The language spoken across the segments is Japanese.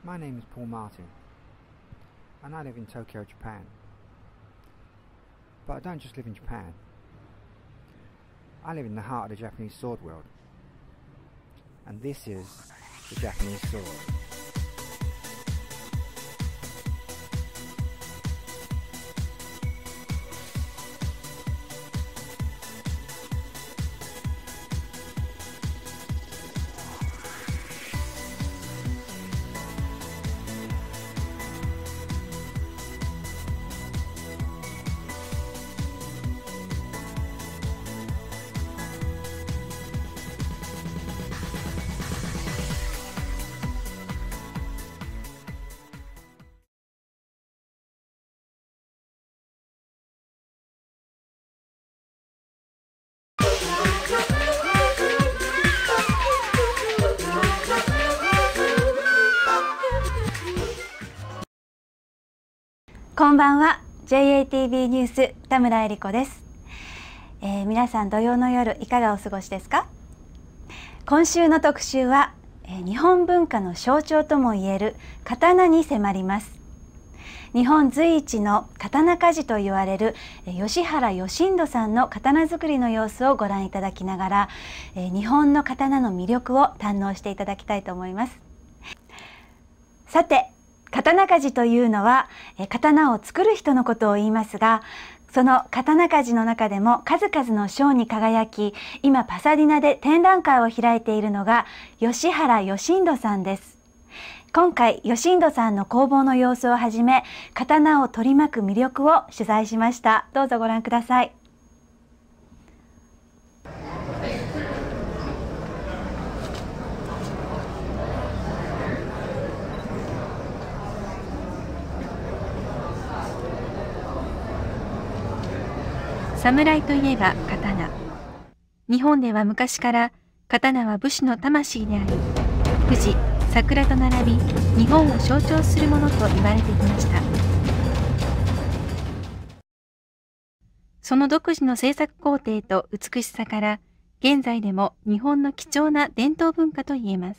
My name is Paul Martin, and I live in Tokyo, Japan. But I don't just live in Japan. I live in the heart of the Japanese sword world. And this is the Japanese sword. こんばんは。 JATB ニュース田村恵理子です。皆さん土曜の夜いかがお過ごしですか？今週の特集は、日本文化の象徴ともいえる刀に迫ります。日本随一の刀鍛冶と言われる吉原義人さんの刀作りの様子をご覧いただきながら、日本の刀の魅力を堪能していただきたいと思います。さて、刀鍛冶というのは刀を作る人のことを言いますが、その刀鍛冶の中でも数々の賞に輝き、今パサディナで展覧会を開いているのが吉原義人さんです。今回義人さんの工房の様子をはじめ、刀を取り巻く魅力を取材しました。どうぞご覧ください。 侍といえば刀。日本では昔から刀は武士の魂であり、富士、桜と並び日本を象徴するものと言われてきました。その独自の制作工程と美しさから、現在でも日本の貴重な伝統文化と言えます。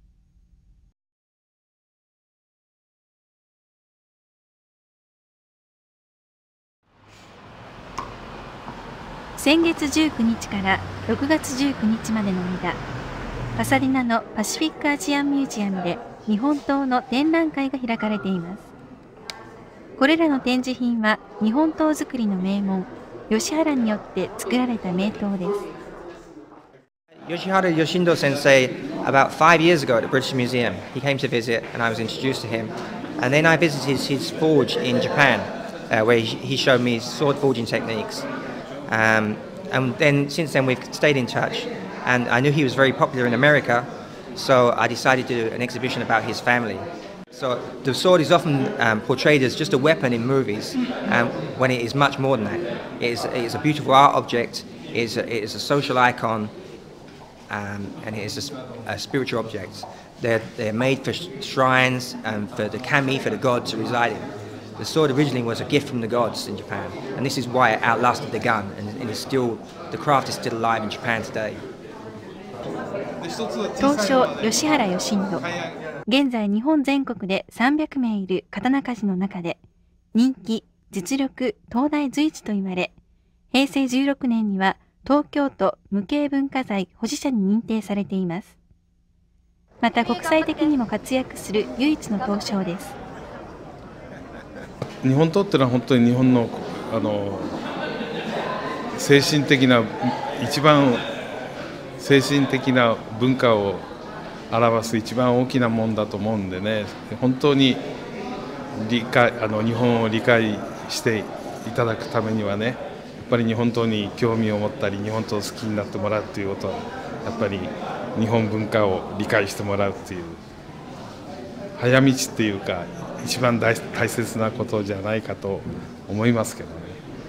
先月19日から6月19日までの間、パサディナのパシフィックアジアンミュージアムで日本刀の展覧会が開かれています。これらの展示品は日本刀作りの名門、吉原によって作られた名刀です。 Yoshihara Yoshindo Sensei, about 5 years ago at the British Museum, he came to visit and I was introduced to him. And then I visited his forge in Japan, where he showed me sword forging techniques. And then since then we've stayed in touch, and I knew he was very popular in America, so I decided to do an exhibition about his family. So the sword is often portrayed as just a weapon in movies, when it is much more than that. It is a beautiful art object, it is a social icon, and it is a spiritual object. They're made for shrines and for the kami, for the god to reside in. The sword originally was a gift from the gods in Japan, and this is why it outlasted the gun, and is still, the craft is still alive in Japan today. 刀匠吉原義人。現在日本全国で300名いる刀鍛冶の中で、人気、実力、東大随一と言われ、平成16年には東京都無形文化財保持者に認定されています。また国際的にも活躍する唯一の刀匠です。 日本刀ってのは本当に日本の精神的な、一番精神的な文化を表す一番大きなもんだと思うんでね、本当に日本を理解していただくためにはね、やっぱり日本刀に興味を持ったり日本刀を好きになってもらうということは、やっぱり日本文化を理解してもらうっていう早道っていうか、一番大切なことじゃないかと思いますけどね。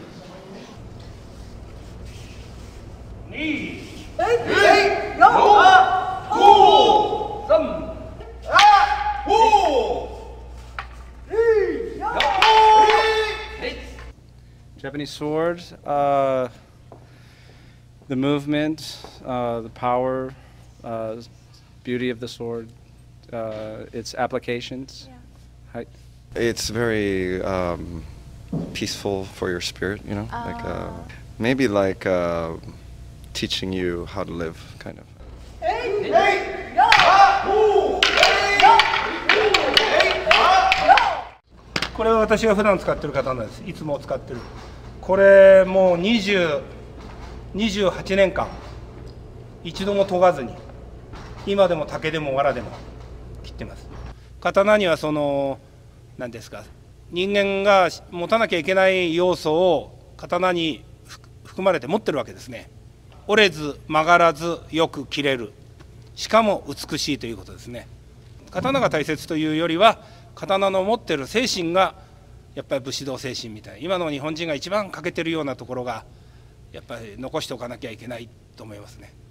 Japanese sword, the movement, the power, beauty of the sword, its applications. It's very peaceful for your spirit, you know, like maybe like teaching you how to live, kind of. これは私が普段使ってる刀です。いつも使ってる。これもう28年間一度も研がずに今でも竹でも藁でも切ってます。刀にはその何ですか、人間が持たなきゃいけない要素を刀に含まれて持ってるわけですね。折れず曲がらずよく切れる、しかも美しいということですね。刀が大切というよりは刀の持ってる精神がやっぱり武士道精神みたいな、今の日本人が一番欠けてるようなところがやっぱり残しておかなきゃいけないと思いますね。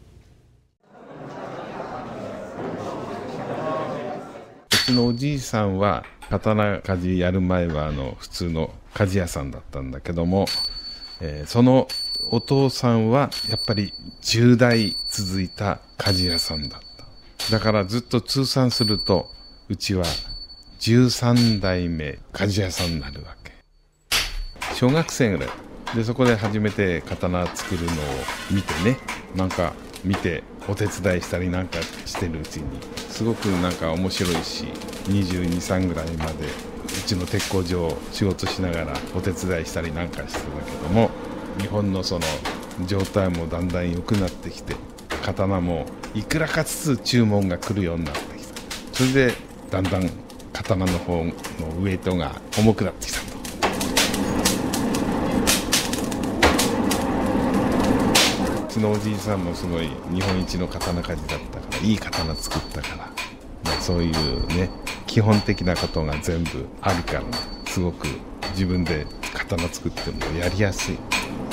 うちのおじいさんは刀鍛冶やる前は普通の鍛冶屋さんだったんだけども、そのお父さんはやっぱり10代続いた鍛冶屋さんだった。だからずっと通算するとうちは13代目鍛冶屋さんになるわけ。小学生ぐらいでそこで初めて刀作るのを見てね、なんか見てお手伝いしたりなんかしてるうちにすごくなんか面白いし、22、3ぐらいまでうちの鉄工所を仕事しながらお手伝いしたりなんかしてたけども、日本のその状態もだんだん良くなってきて、刀もいくらかずつ注文が来るようになってきた。それでだんだん刀の方のウエイトが重くなってきたと。うちのおじいさんもすごい日本一の刀鍛冶だったから、いい刀作ったから、そういうね基本的なことが全部あるから、すごく自分で刀作ってもやりやすい。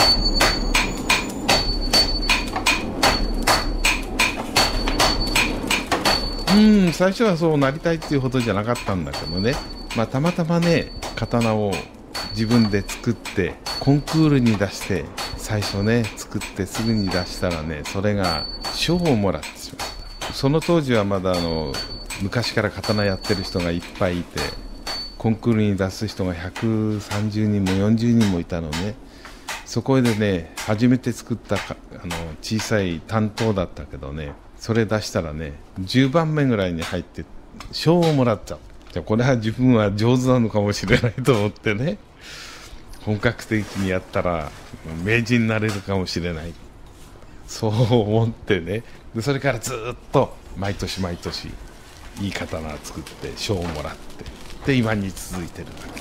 最初はそうなりたいっていうほどじゃなかったんだけどね、たまたまね刀を自分で作ってコンクールに出して、最初ね作ってすぐに出したらね、それが賞をもらってしまった。その当時はまだ昔から刀やってる人がいっぱいいて、コンクールに出す人が130人も40人もいたのね。そこでね初めて作った小さい担当だったけどね、それ出したらね10番目ぐらいに入って賞をもらっちゃった。じゃあこれは自分は上手なのかもしれないと思ってね、本格的にやったら名人になれるかもしれない、そう思ってね。でそれからずっと毎年毎年いい刀を作って賞をもらって、で今に続いてるわけ。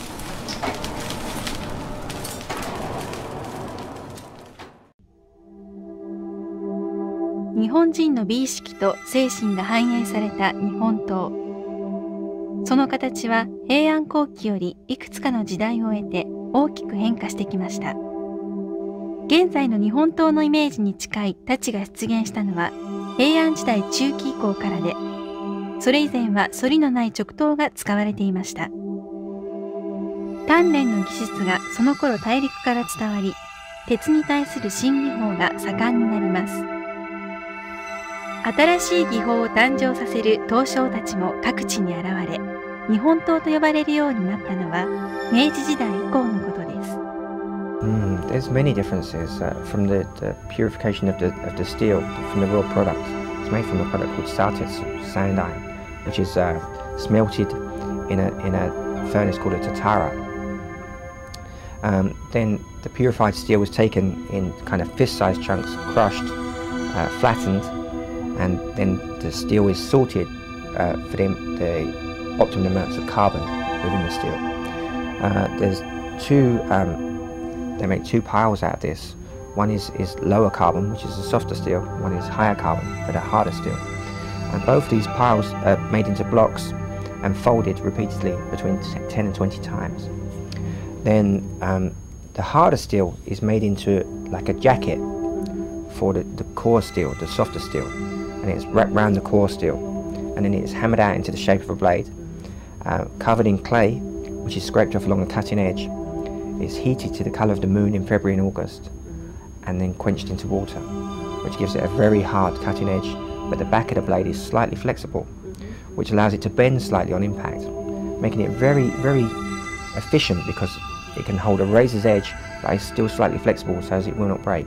日本人の美意識と精神が反映された日本刀。その形は平安後期よりいくつかの時代を経て大きく変化してきました。現在の日本刀のイメージに近い太刀が出現したのは平安時代中期以降からで、それ以前は反りのない直刀が使われていました。鍛錬の技術がその頃大陸から伝わり、鉄に対する新技法が盛んになります。新しい技法を誕生させる刀匠たちも各地に現れ、日本刀と呼ばれるようになったのは明治時代以降のことです。 There's many differences from the purification of the steel from the raw product. It's made from a product called saltetsu, sand iron, which is smelted in a furnace called a tatara. Then the purified steel was taken in kind of fist-sized chunks, crushed, flattened, and then the steel is sorted for the optimum amounts of carbon within the steel. There's they make two piles out of this. One is lower carbon, which is a softer steel. One is higher carbon, but a harder steel. And both these piles are made into blocks and folded repeatedly between 10 and 20 times. Then the harder steel is made into like a jacket for the core steel, the softer steel. And it's wrapped around the core steel. And then it's hammered out into the shape of a blade, covered in clay, which is scraped off along the cutting edge. It's heated to the colour of the moon in February and August, and then quenched into water, which gives it a very hard cutting edge, but the back of the blade is slightly flexible, which allows it to bend slightly on impact, making it very, very efficient because it can hold a razor's edge but is still slightly flexible so as it will not break.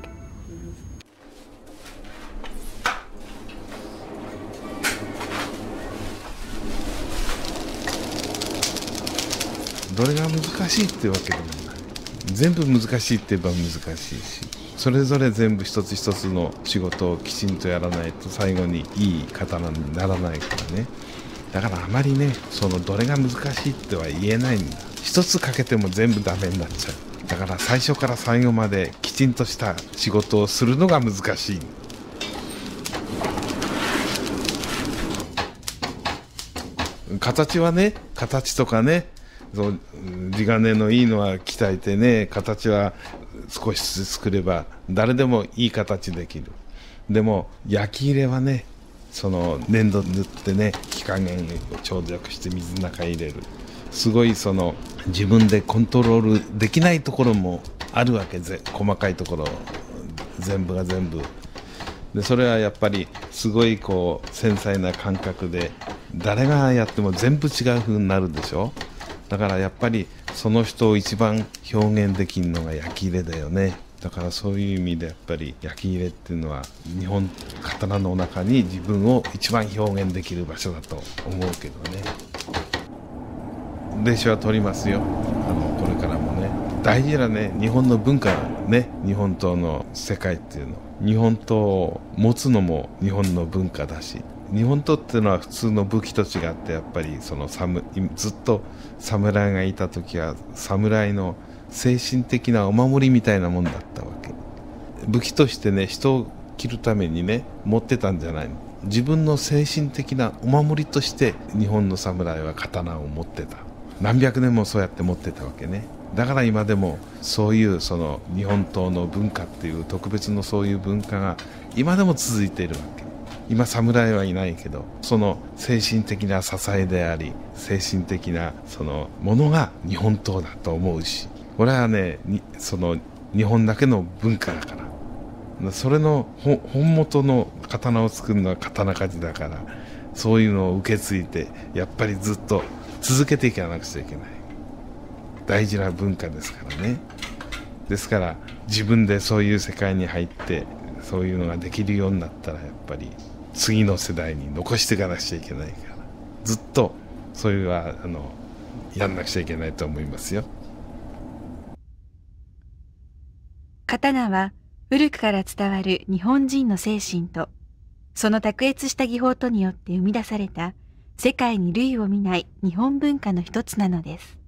どれが難しいってわけでもない。全部難しいって言えば難しいし、それぞれ全部一つ一つの仕事をきちんとやらないと最後にいい刀にならないからね。だからあまりね、そのどれが難しいっては言えないんだ。一つかけても全部ダメになっちゃう。だから最初から最後まできちんとした仕事をするのが難しい。形はね、形とかね、そう地金のいいのは鍛えてね、形は少しずつ作れば誰でもいい形できる。でも焼き入れはね、その粘土塗ってね、火加減をちょうどよくして水の中に入れる。すごいその自分でコントロールできないところもあるわけで、細かいところ全部が全部で、それはやっぱりすごいこう繊細な感覚で、誰がやっても全部違う風になるでしょ。だからやっぱりその人を一番表現できるのが焼き入れだよね。だからそういう意味でやっぱり焼き入れっていうのは日本刀の中に自分を一番表現できる場所だと思うけどね。弟子は取りますよ。これからもね。大事なね、日本の文化ね、日本刀の世界っていうの。日本刀を持つのも日本の文化だし、日本刀っていうのは普通の武器と違ってやっぱりそのずっと侍がいた時は侍の精神的なお守りみたいなもんだったわけ。武器としてね、人を切るためにね持ってたんじゃないの。自分の精神的なお守りとして日本の侍は刀を持ってた。何百年もそうやって持ってたわけね。だから今でもそういうその日本刀の文化っていう特別のそういう文化が今でも続いているわけ。今侍はいないけど、その精神的な支えであり、精神的なそのものが日本刀だと思うし、これはね、その日本だけの文化だから、それの本元の刀を作るのは刀鍛冶だから、そういうのを受け継いでやっぱりずっと続けていかなくちゃいけない。大事な文化ですからね。ですから自分でそういう世界に入ってそういうのができるようになったら、やっぱり次の世代に残していかなくちゃいけないから、ずっとそういうやんなくちゃいけないと思いますよ。 刀は古くから伝わる日本人の精神と、その卓越した技法とによって生み出された世界に類を見ない日本文化の一つなのです。